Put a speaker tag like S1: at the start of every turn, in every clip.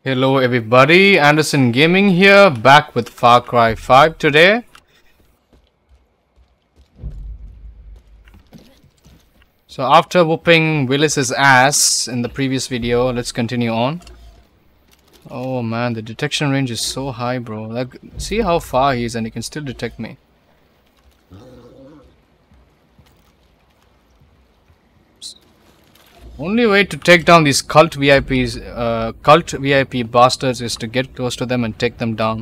S1: Hello everybody, Anderson Gaming here, back with Far Cry 5 today. So after whooping Willis's ass in the previous video, let's continue on. Oh man, the detection range is so high, bro. Like, see how far he is and he can still detect me. Only way to take down these cult VIP bastards is to get close to them and take them down.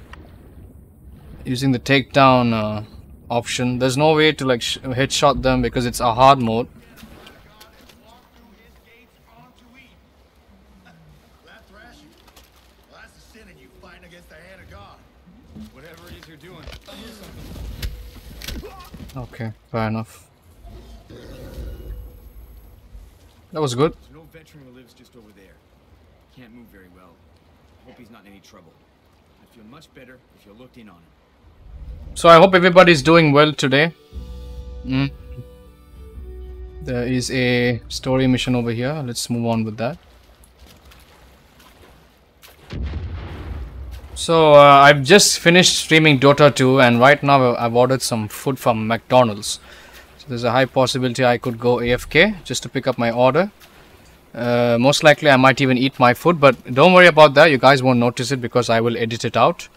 S1: Using the takedown option. There's no way to like headshot them because it's a hard mode. Okay, fair enough. That was good.
S2: There's no veteran who lives just over there. Can't move very well. Hope he's not in any trouble. I'd feel much better if you looked in on him.
S1: So I hope everybody's doing well today. There is a story mission over here. Let's move on with that. So I've just finished streaming Dota 2 and right now I've ordered some food from McDonald's. So there's a high possibility I could go AFK just to pick up my order. Most likely I might even eat my food, but don't worry about that. You guys won't notice it because I will edit it out.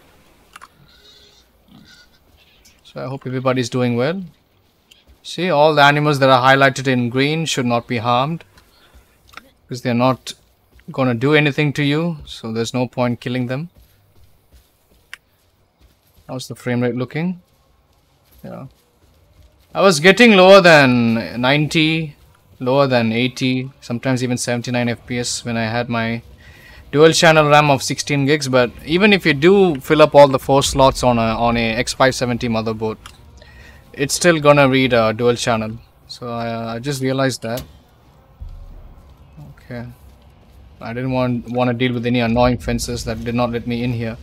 S1: So I hope everybody's doing well. See, all the animals that are highlighted in green should not be harmed because they're not gonna do anything to you, so there's no point killing them. How's the frame rate looking? Yeah, I was getting lower than 90, lower than 80, sometimes even 79 FPS when I had my dual channel RAM of 16 gigs. But even if you do fill up all the 4 slots on a X570 motherboard, it's still gonna read a dual channel. So I just realized that. Okay, I didn't want to deal with any annoying fences that did not let me in here.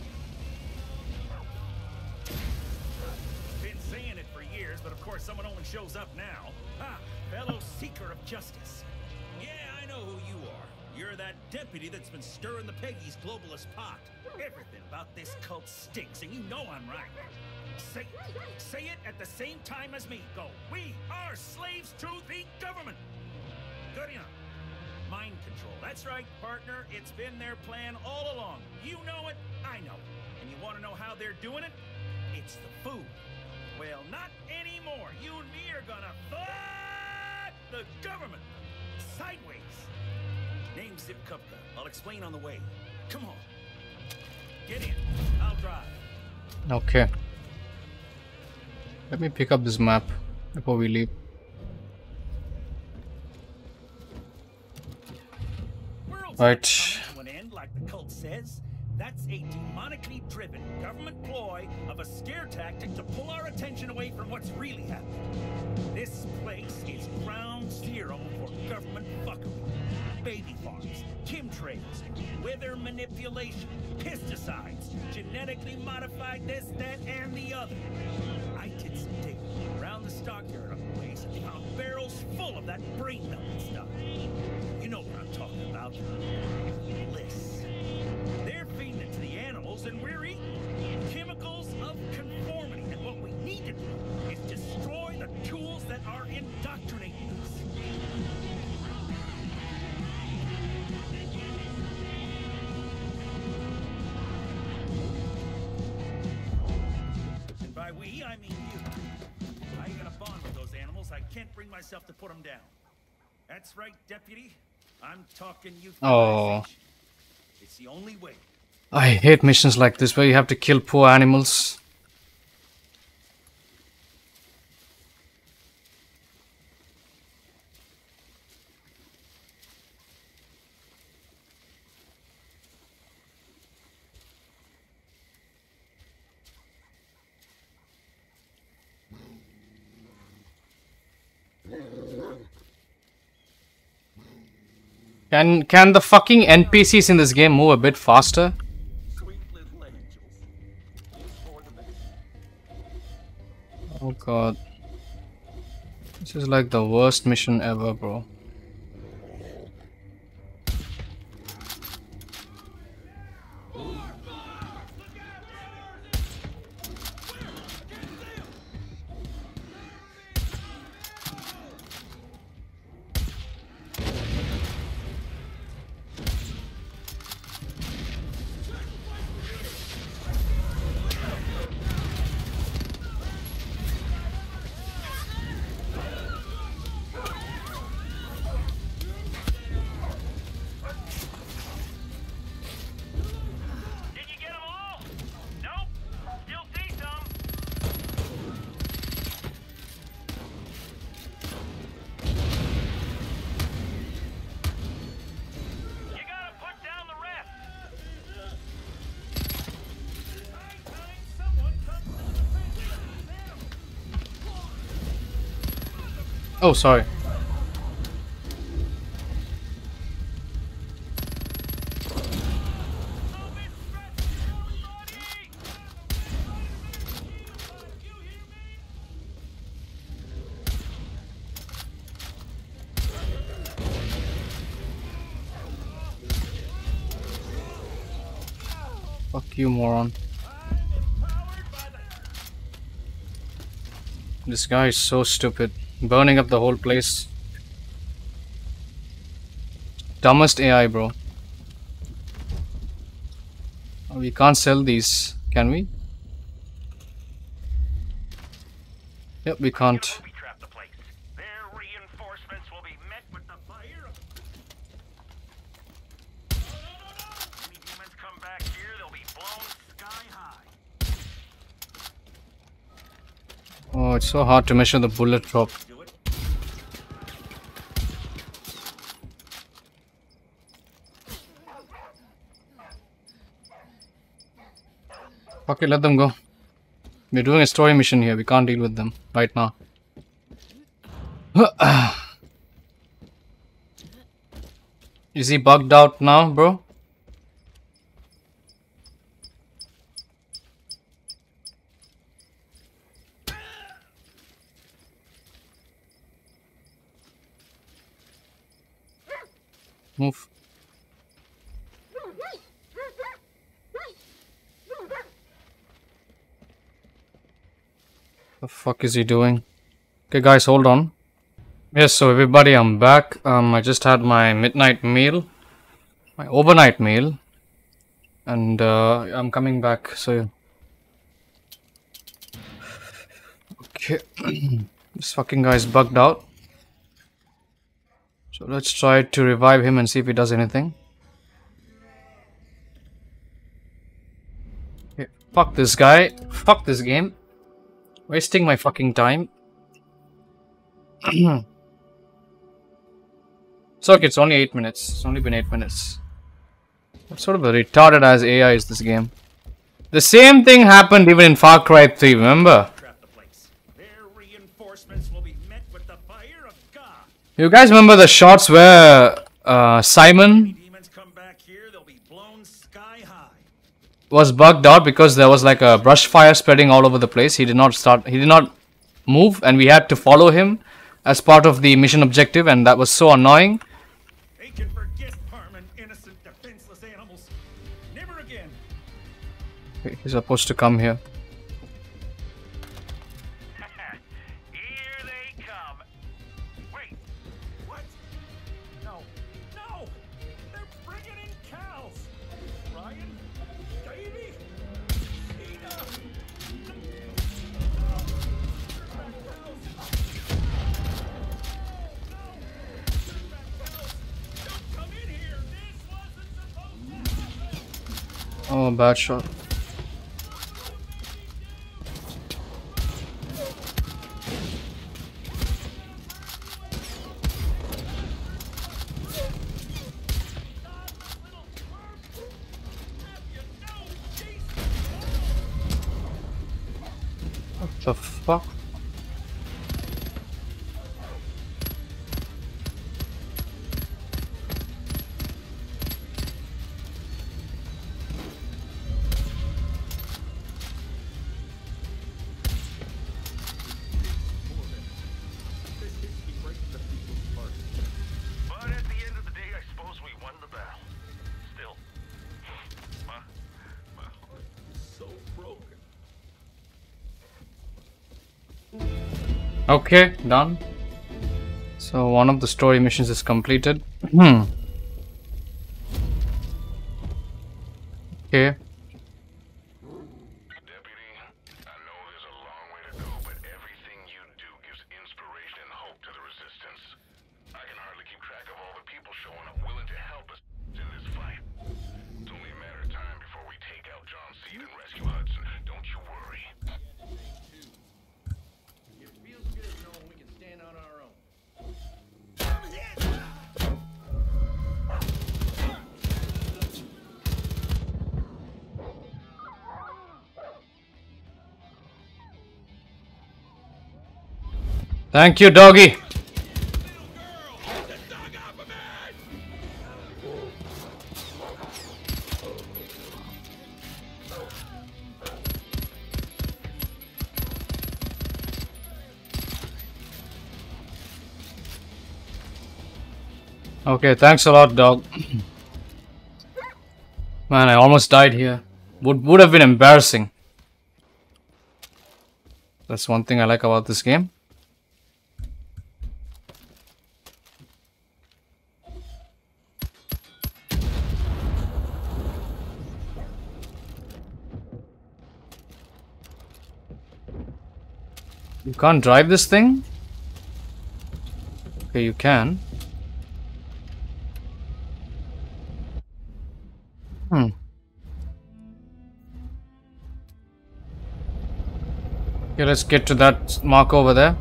S3: Been saying it for years, but of course someone only shows up now. Ha! Fellow seeker of justice. Yeah, I know who you are. You're that deputy that's been stirring the Peggy's globalist pot. Everything about this cult stinks, and you know I'm right. Say it at the same time as me. Go. We are slaves to the government. Good enough. Mind control. That's right, partner. It's been their plan all along. You know it, I know it. And you want to know how they're doing it? It's the food. Well, not anymore. You and me are gonna fight the government. Sideways. Name's Zip Kupka. I'll explain on the way. Come on. Get in. I'll drive.
S1: Okay. Let me pick up this map before we leave. Right.
S3: An end, like the cult says. That's a demonically driven government ploy of a scare tactic to pull our attention away from what's really happening. This place is ground zero for government fuckery. Baby farms, chemtrails, weather manipulation, pesticides, genetically modified this, that, and the other. I did some digging around the stockyard of the place and found barrels full of that brain-numbing stuff. You know what I'm talking about. Bliss. They're feeding it to the animals and we're eating chemicals of conformity. And what we need to do is destroy the tools that are indoctrinating us. And by we, I mean you. I got a bond with those animals. I can't bring myself to put them down. That's right, deputy. I'm talking youth.
S1: Oh.
S3: It's the only way.
S1: I hate missions like this where you have to kill poor animals. Can the fucking NPCs in this game move a bit faster? Oh god. This is like the worst mission ever, bro. Oh, sorry. Fuck you, moron. This guy is so stupid. Burning up the whole place. Dumbest AI, bro. We can't sell these, can we? Yep, we can't. Oh, it's so hard to measure the bullet drop. Okay, let them go. We're doing a story mission here. We can't deal with them right now. Is he bugged out now, bro? Move. The fuck is he doing? Okay, guys, hold on. Yes, so everybody, I'm back. I just had my midnight meal, my overnight meal, and I'm coming back. So, okay, this fucking guy's bugged out. So let's try to revive him and see if he does anything. Okay, fuck this guy. Fuck this game. Wasting my fucking time. It's okay, it's only 8 minutes. It's only been 8 minutes. What sort of a retarded ass AI is this game? The same thing happened even in Far Cry 3, remember? You guys remember the shots where Simon was bugged out because there was like a brush fire spreading all over the place. He did not move, and we had to follow him as part of the mission objective, and that was so annoying.
S3: They can forget harming innocent, defenseless animals. Never again.
S1: Okay, he's supposed to come here.
S3: Here they come. Wait, what? No, no! They're bringing in cows. Ryan, Davey, Tina.
S1: Oh, bad shot. What the fuck? Okay, done. So one of the story missions is completed. Okay.
S4: Deputy, I know there's a long way to go, but everything you do gives inspiration and hope to the Resistance. I can hardly keep track of all the people showing up willing to help us in this fight. It's only a matter of time before we take out John Seed and rescue Hudson. Don't you worry.
S5: It feels good knowing we can stand on our own.
S1: Thank you, doggy. Okay, thanks a lot, dog. Man, I almost died here. Would have been embarrassing. That's one thing I like about this game. You can't drive this thing? Okay, you can. Okay, let's get to that mark over there.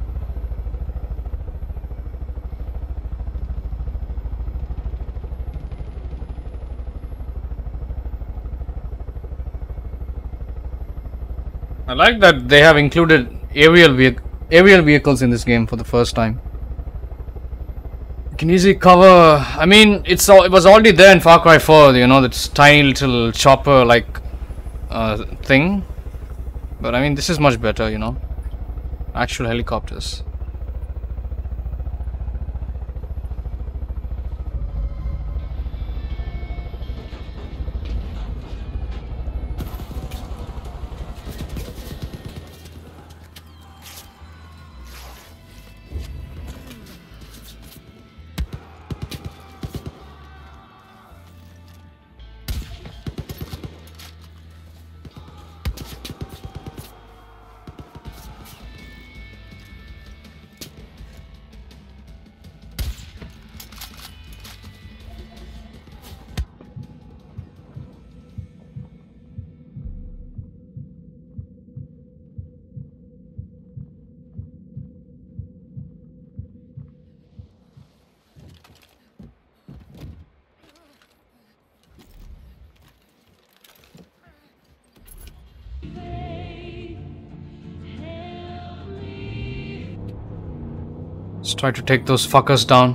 S1: I like that they have included aerial vehicles in this game for the first time. You can easily cover. I mean, it was already there in Far Cry 4. You know, that tiny little chopper like thing. But I mean, this is much better. You know, actual helicopters. Let's try to take those fuckers down.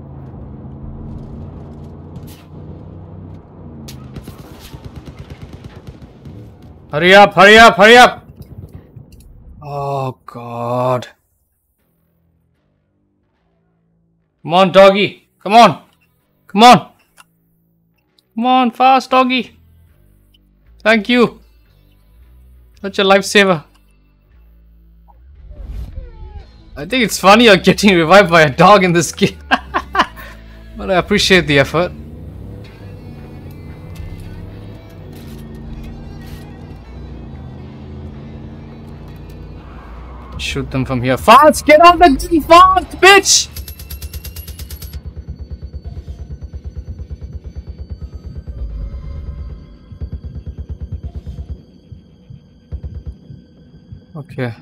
S1: Hurry up, hurry up, hurry up! Oh god. Come on, doggy. Come on. Come on. Come on, fast, doggy. Thank you. Such a lifesaver. I think it's funny you're getting revived by a dog in this game. But I appreciate the effort. Shoot them from here. Fast! Get on the default, bitch! Okay.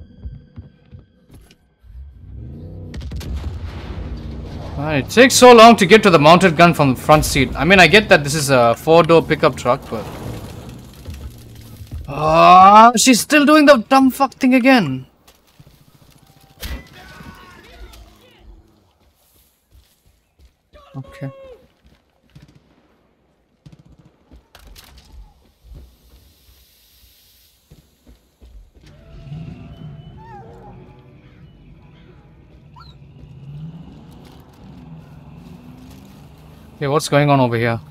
S1: It takes so long to get to the mounted gun from the front seat. I mean, I get that this is a 4-door pickup truck, but... she's still doing the dumb fuck thing again. Okay. Okay, what's going on over here?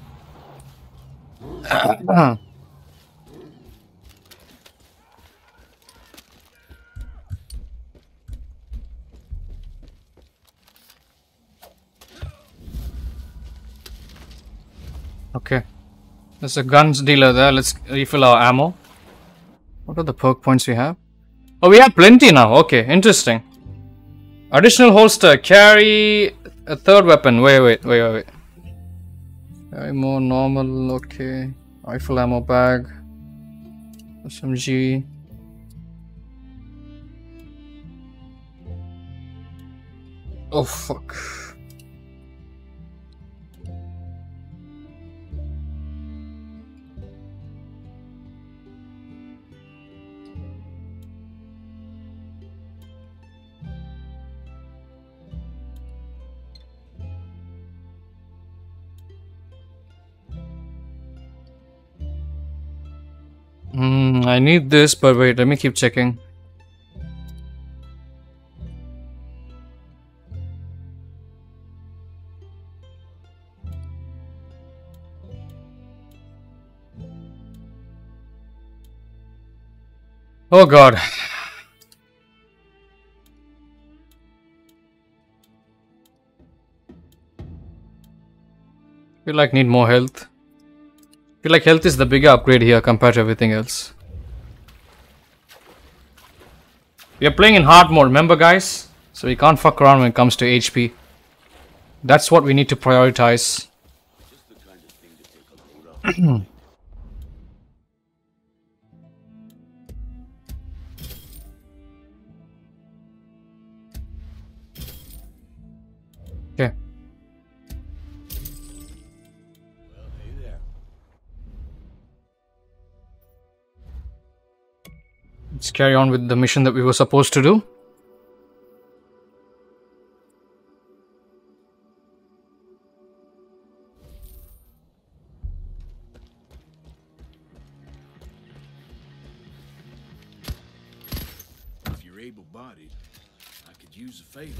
S1: Okay. There's a guns dealer there. Let's refill our ammo. What are the perk points we have? Oh, we have plenty now. Okay, interesting. Additional holster. Carry a third weapon. Wait. Carry more normal. Okay. Rifle ammo bag. SMG. Oh, fuck. I need this, but wait, let me keep checking. Oh god. Feel like need more health. Feel like health is the bigger upgrade here compared to everything else. We are playing in hard mode, remember guys? So we can't fuck around when it comes to HP. That's what we need to prioritize. Okay. Let's carry on with the mission that we were supposed to do.
S3: If you're able-bodied, I could use a favor.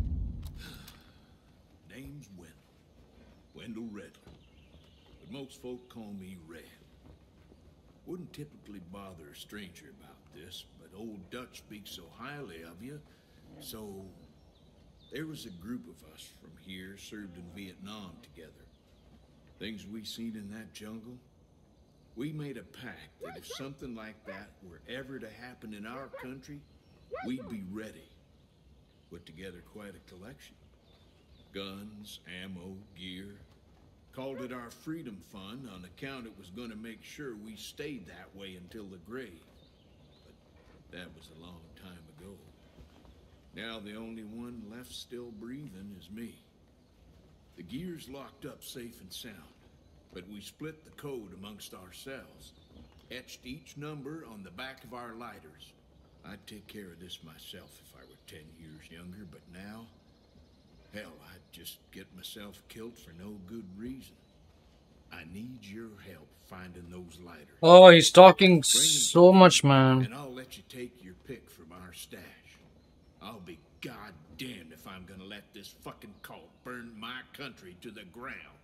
S3: Name's Wendell Redler. But most folk call me Red. Wouldn't typically bother a stranger about this, but old Dutch speaks so highly of you, so there was a group of us from here served in Vietnam together. Things we seen in that jungle, we made a pact that if something like that were ever to happen in our country, we'd be ready. Put together quite a collection. Guns, ammo, gear. Called it our Freedom Fund on account it was going to make sure we stayed that way until the grave. But that was a long time ago. Now the only one left still breathing is me. The gear's locked up safe and sound, but we split the code amongst ourselves. Etched each number on the back of our lighters. I'd take care of this myself if I were 10 years younger, but now... hell, I'd just get myself killed for no good reason. I need your help finding those lighters.
S1: Oh, he's talking so much, man.
S3: And I'll let you take your pick from our stash. I'll be goddamned if I'm gonna let this fucking cult burn my country to the ground.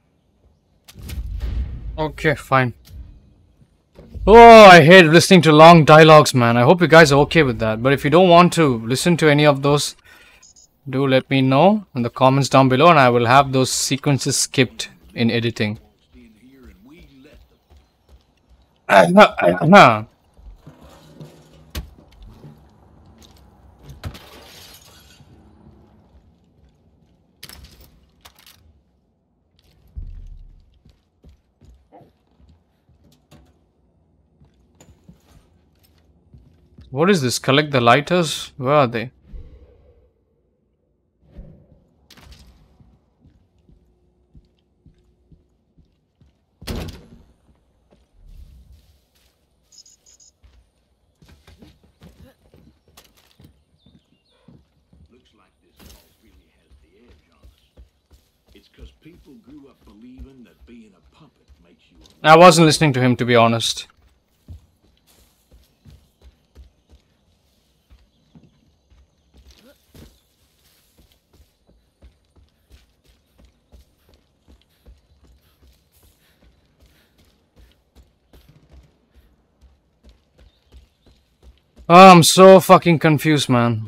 S1: Okay, fine. Oh, I hate listening to long dialogues, man. I hope you guys are okay with that. But if you don't want to listen to any of those, do let me know in the comments down below, and I will have those sequences skipped in editing. What is this? Collect the lighters? Where are they? I wasn't listening to him, to be honest. Oh, I'm so fucking confused, man.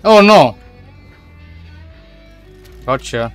S1: Oh no! Gotcha.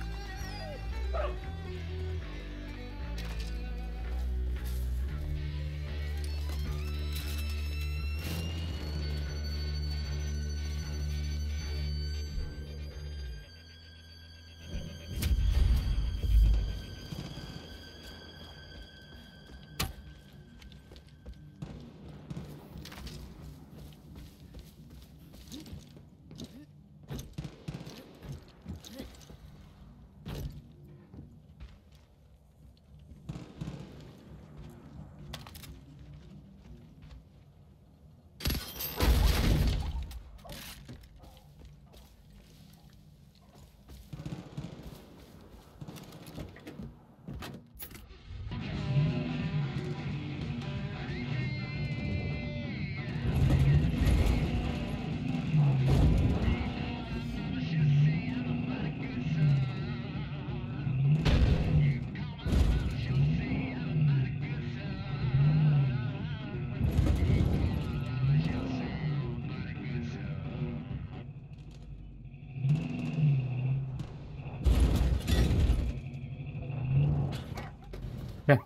S1: Yeah.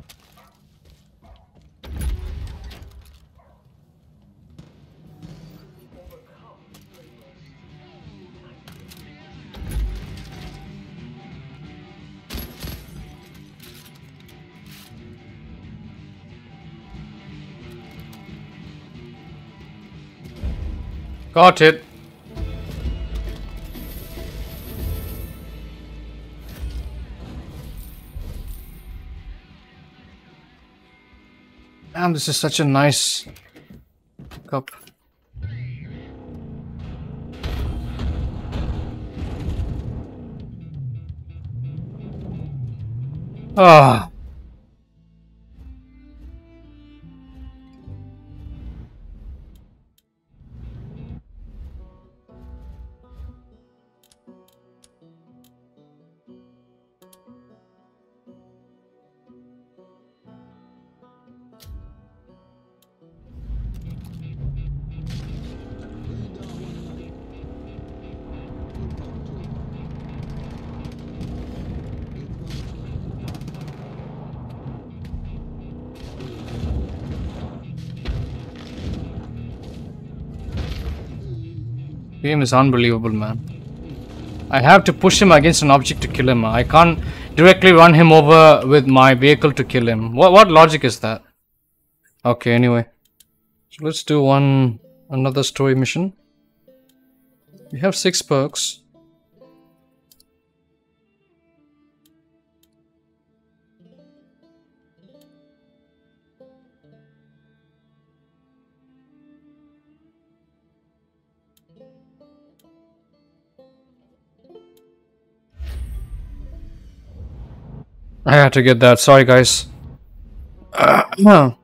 S1: Got it. Damn, this is such a nice cup. Ah. Game is unbelievable, man. I have to push him against an object to kill him. I can't directly run him over with my vehicle to kill him. What logic is that? Okay, anyway. So let's do another story mission. We have 6 perks. I had to get that. Sorry, guys. No.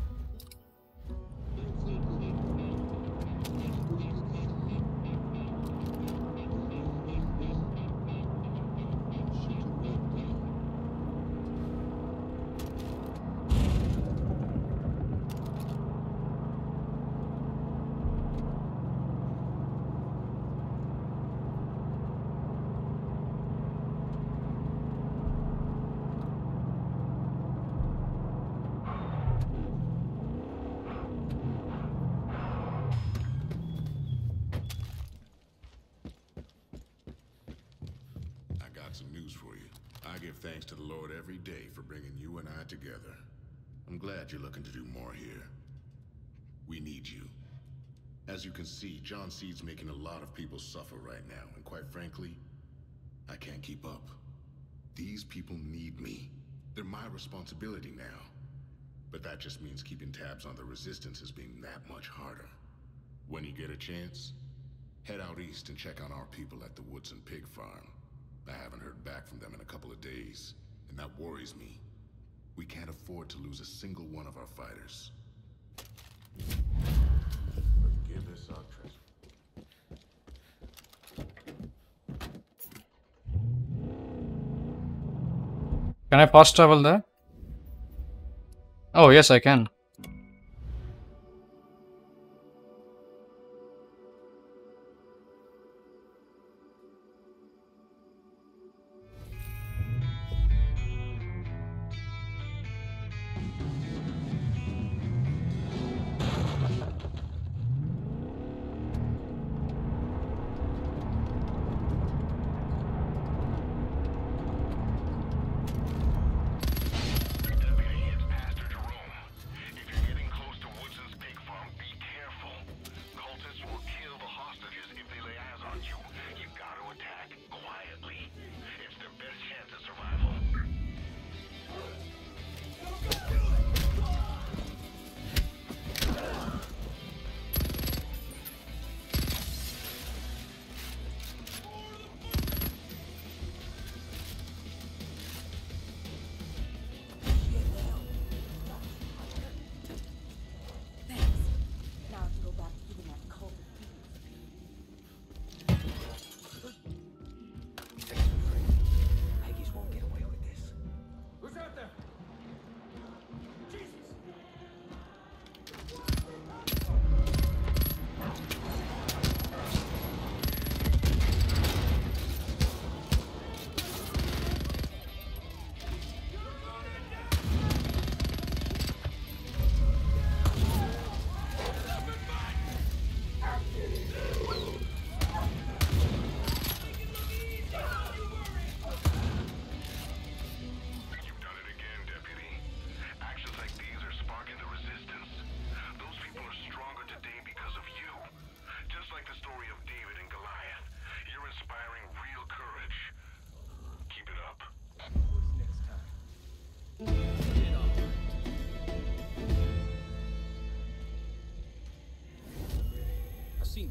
S4: Some news for you. I give thanks to the Lord every day for bringing you and I together. I'm glad you're looking to do more here. We need you. As you can see, John Seed's making a lot of people suffer right now, and quite frankly, I can't keep up. These people need me. They're my responsibility now. But that just means keeping tabs on the resistance is being that much harder. When you get a chance, head out east and check on our people at the Woodson Pig Farm. I haven't heard back from them in a couple of days, and that worries me. We can't afford to lose a single one of our fighters. Forgive us our trespass.
S1: Can I fast travel there? Oh, yes, I can.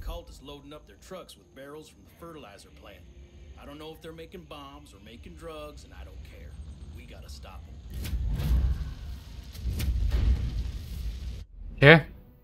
S5: cult is loading up their trucks with barrels from the fertilizer plant. I don't know if they're making bombs or making drugs, and I don't care. We gotta stop them.
S1: Yeah.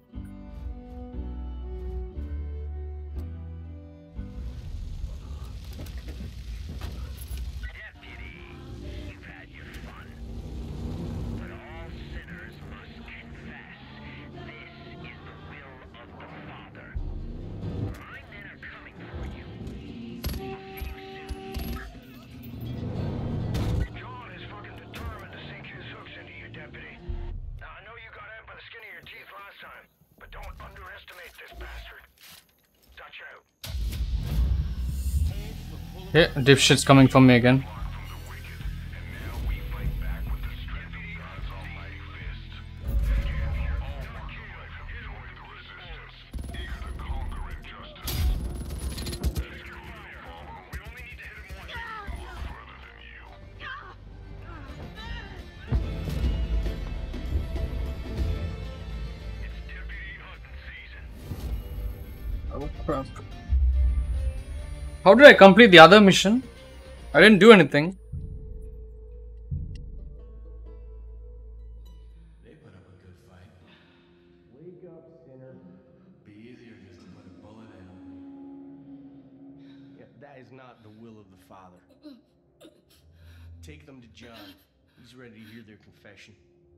S1: Yeah, dipshit's coming for me again. Oh crap. How did I complete the other mission? I didn't do anything.
S5: They put up a good fight. Wake up, sinner. Be easier just to put a bullet in him. Yeah, that is not the will of the Father. Take them to John. He's ready to hear their confession.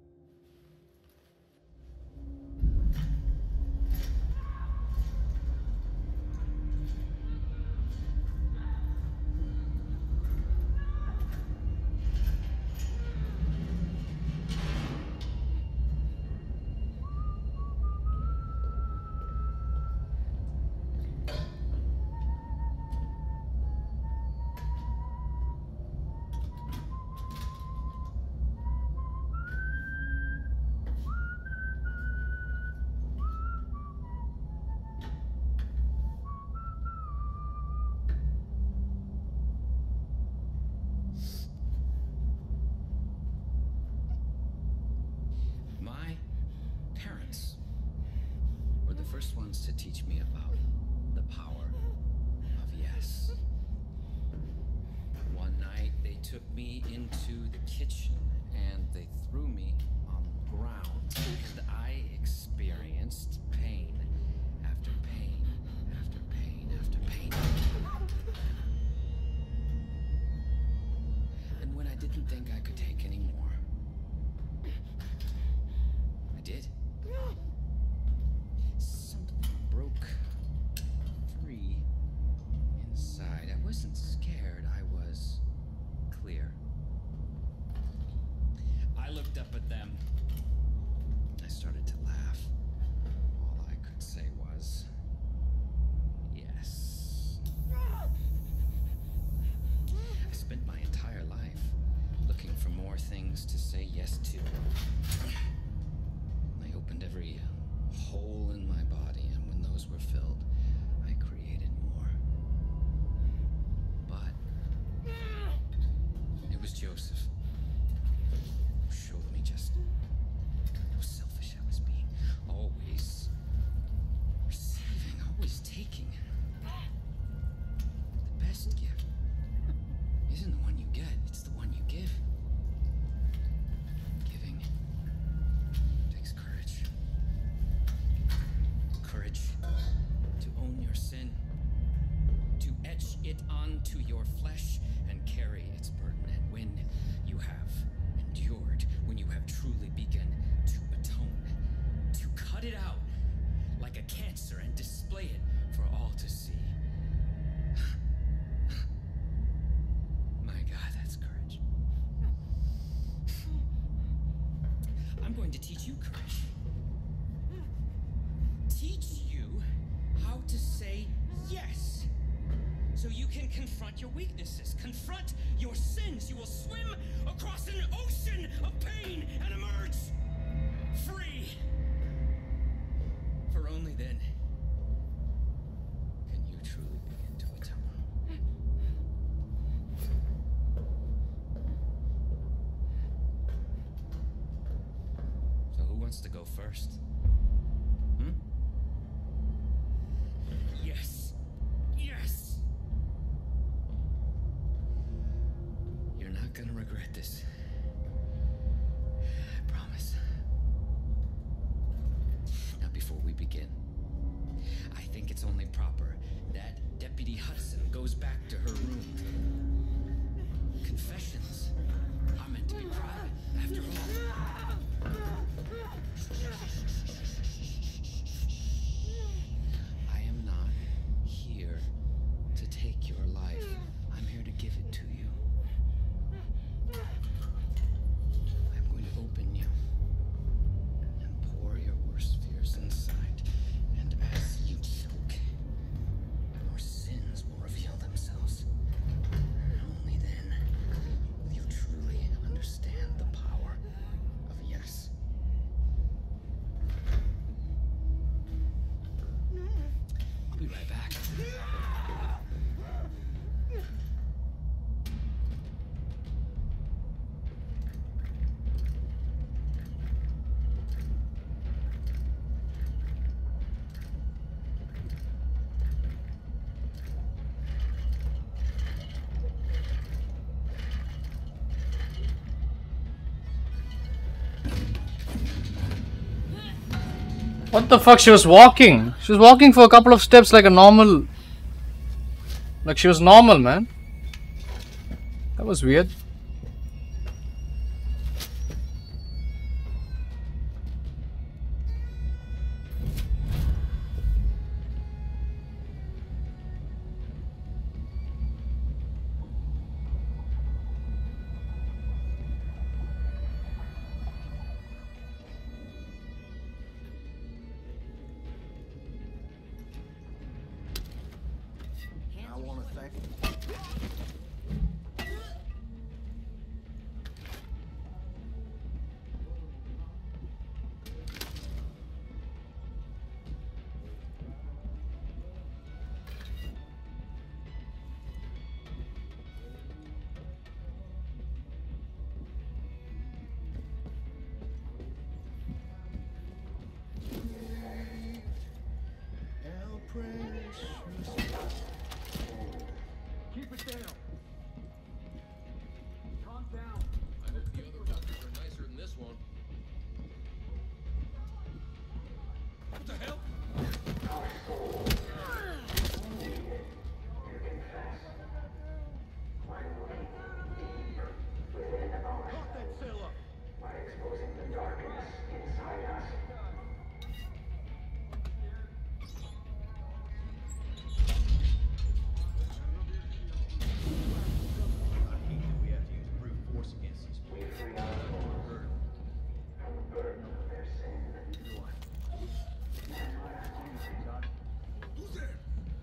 S6: My parents were the first ones to teach me about the power of yes. One night they took me into the kitchen and they threw me on the ground, and I experienced pain after pain after pain after pain. And when I didn't think I could take any more, I did. Something broke free inside. I wasn't scared, I was clear. I looked up at them. I started to laugh. All I could say was, yes. I spent my entire life looking for more things to say yes to. I opened every hole in my body, and when those were filled, I created more. But it was Joseph who showed me just how selfish I was being. Always receiving, always taking. The best gift isn't the one you get, it's the one you give. Giving takes courage. Courage to own your sin, to etch it onto your flesh and carry its burden. And when you have endured, when you have truly begun to atone, to cut it out like a cancer and display it for all to see. My God, that's courage. I'm going to teach you courage. Teach you how to say yes, so you can confront your weaknesses, confront your sins. You will swim across an ocean of pain and emerge free. For only then can you truly begin to atone. So who wants to go first? get this. I promise. Now, before we begin, I think it's only proper that Deputy Hudson goes back to her room. Confessions are meant to be private, after all. I am not here to take your life. I'm here to give it to you. I'm going to open you and pour your worst fears inside. And as you choke, your sins will reveal themselves. And only then will you truly understand the power of yes. I'll be right back.
S1: What the fuck? She was walking. She was walking for a couple of steps like a normal. Like she was normal, man. That was weird.
S5: I want to thank how precious. Keep it down. Calm down.
S7: I hope the other doctors are nicer than this one. What the hell?
S5: Lock that cell up. I hate that we have to use brute force against these people.
S7: Who's there?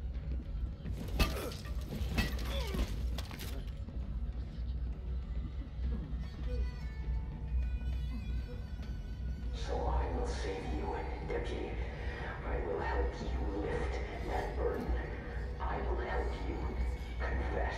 S8: So I will save you, Deputy. I will help you lift that burden. I will help you confess.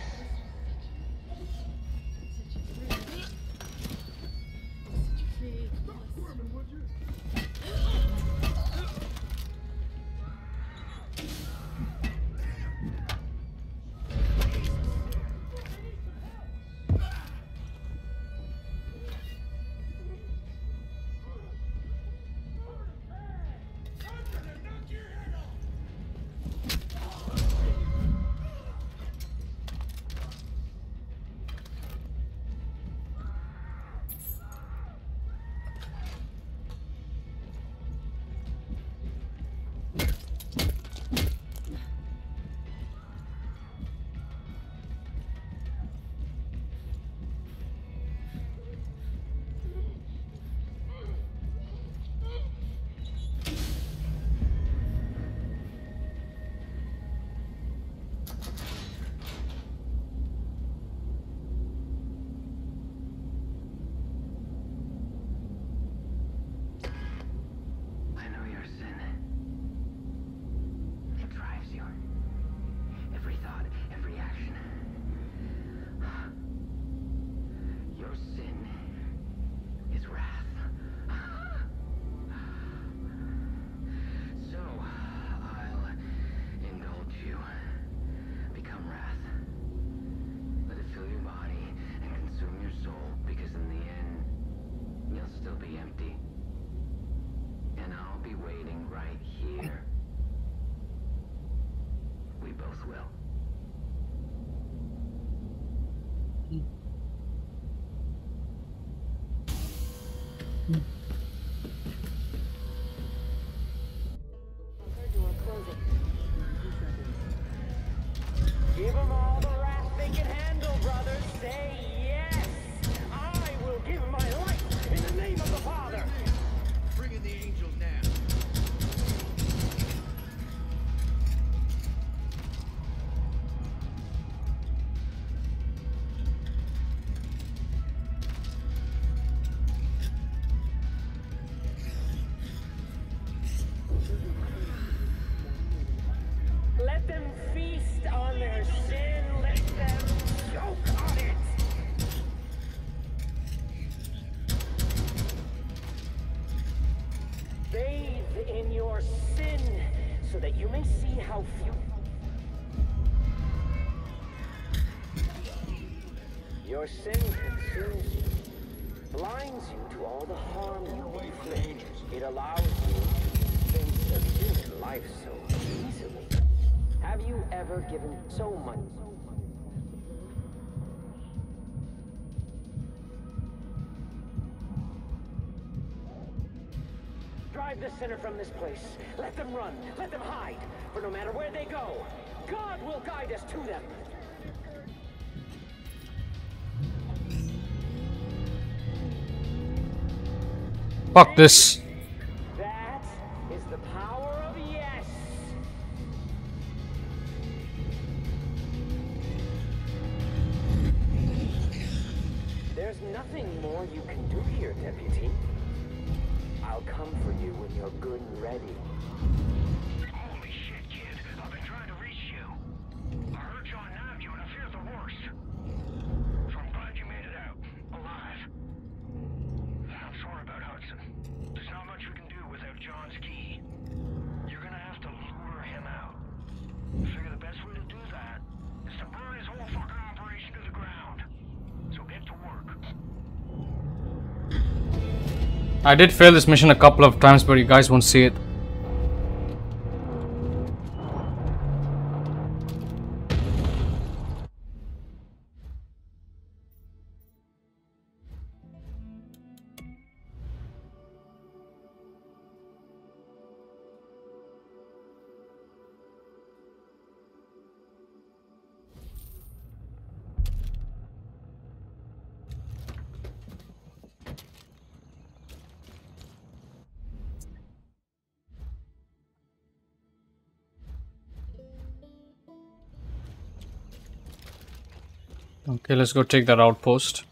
S8: Give them all the wrath they can handle, brothers. Say yes. I will give my life in the name of the Father.
S2: Bring in the angels now.
S8: Let them feast on their sin. Let them choke on it. Bathe in your sin so that you may see how few. Your sin consumes you, blinds you to all the harm you inflict. It allows you to dispense of human life so easily. Have you ever given so much? Drive the sinner from this place. Let them run. Let them hide. For no matter where they go, God will guide us to them.
S1: Fuck this.
S8: That is the power of yes. There's nothing more you can do here, Deputy. I'll come for you when you're good and ready.
S4: Holy shit, kid. I've been trying to reach you. I heard John nabbed you and I fear the worst. So I'm glad you made it out. Alive. I'm sorry about Hudson. There's not much we can do without John's key. You're gonna have to lure him out. I figure the best way to do that is to burn his whole fucking operation to the ground. So get to work.
S1: I did fail this mission a couple of times, but you guys won't see it. Okay, let's go take that outpost.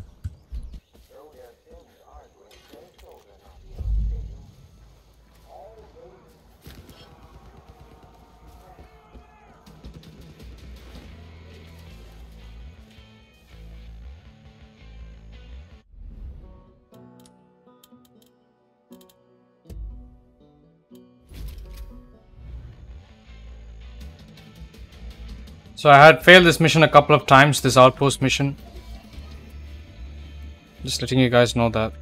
S1: So I had failed this mission a couple of times, this outpost mission. Just letting you guys know that.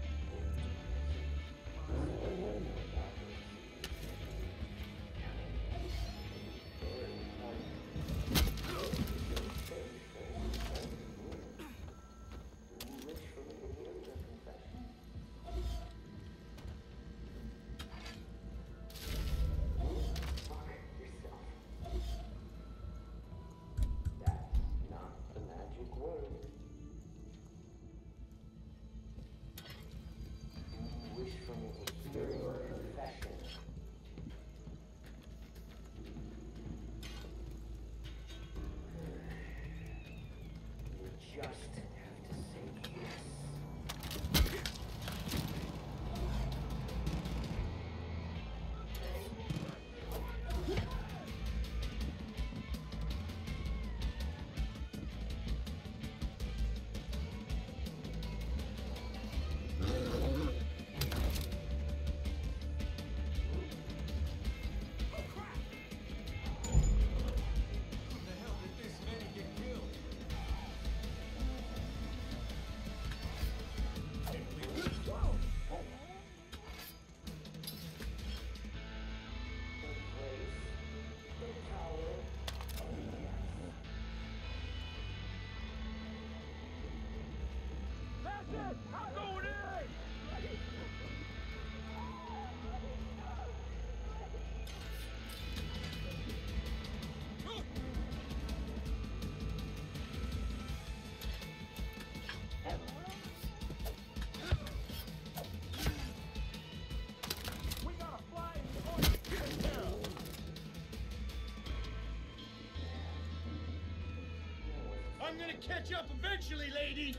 S7: gonna catch up eventually, lady.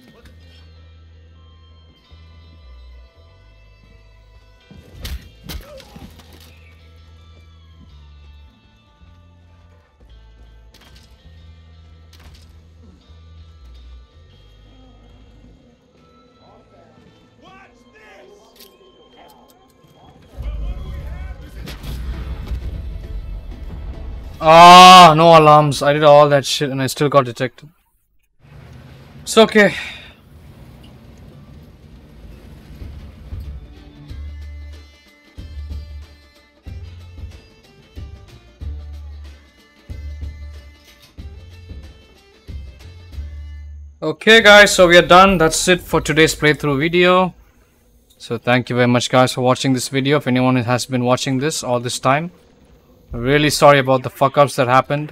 S7: Watch this.
S1: Ah, no alarms. I did all that shit and I still got detected. It's okay. Okay guys, so we are done. That's it for today's playthrough video. So thank you very much guys for watching this video. If anyone has been watching this all this time, really sorry about the fuck ups that happened.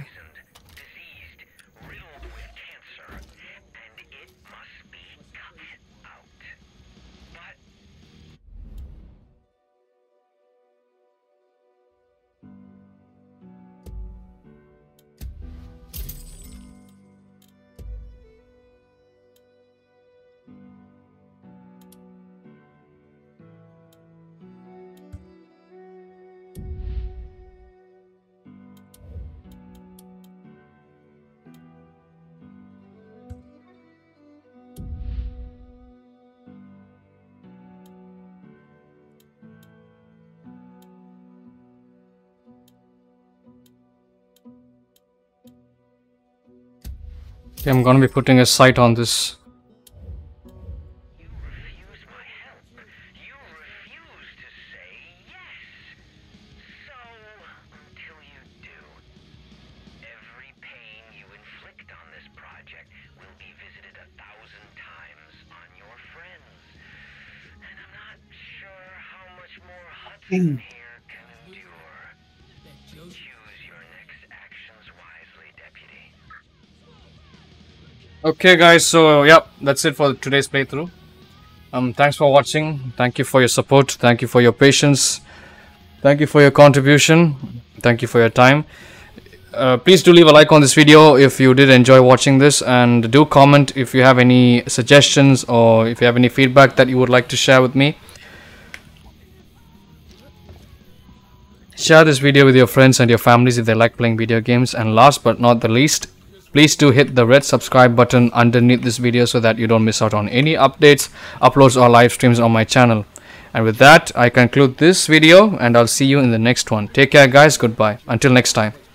S1: Okay, I'm gonna be putting a sight on this.
S4: You refuse my help. You refuse to say yes. So, until you do, every pain you inflict on this project will be visited 1,000 times on your friends. And I'm not sure how much more Hudson here can endure. Choose your next actions wisely, Deputy.
S1: Okay guys, so yep, that's it for today's playthrough. Thanks for watching. Thank you for your support. Thank you for your patience. Thank you for your contribution. Thank you for your time. Please do leave a like on this video if you did enjoy watching this, and do comment if you have any suggestions or if you have any feedback that you would like to share with me. Share this video with your friends and your families if they like playing video games. And last but not the least, please do hit the red subscribe button underneath this video so that you don't miss out on any updates, uploads or live streams on my channel. And with that, I conclude this video and I'll see you in the next one. Take care guys, goodbye. Until next time.